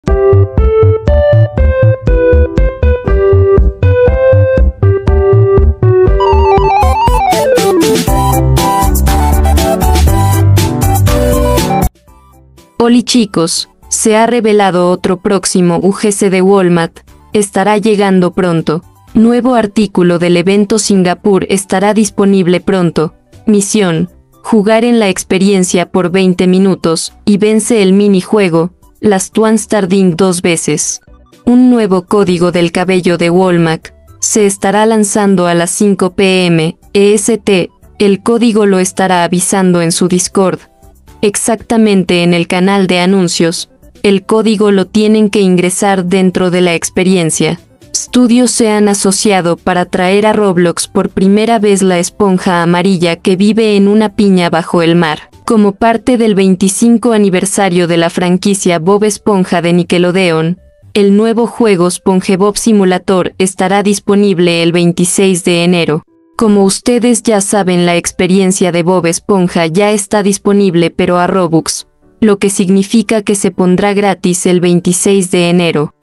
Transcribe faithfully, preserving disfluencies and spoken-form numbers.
Oli chicos, se ha revelado otro próximo U G C de Walmart, estará llegando pronto. Nuevo artículo del evento Singapur estará disponible pronto. Misión: jugar en la experiencia por veinte minutos y vence el minijuego, Last One Standing dos veces. Un nuevo código del cabello de Walmart se estará lanzando a las cinco pe eme E S T, el código lo estará avisando en su Discord. Exactamente en el canal de anuncios, el código lo tienen que ingresar dentro de la experiencia. Studios se han asociado para traer a Roblox por primera vez la esponja amarilla que vive en una piña bajo el mar. Como parte del veinticinco aniversario de la franquicia Bob Esponja de Nickelodeon, el nuevo juego SpongeBob Simulator estará disponible el veintiséis de enero. Como ustedes ya saben, la experiencia de Bob Esponja ya está disponible pero a Robux, lo que significa que se pondrá gratis el veintiséis de enero.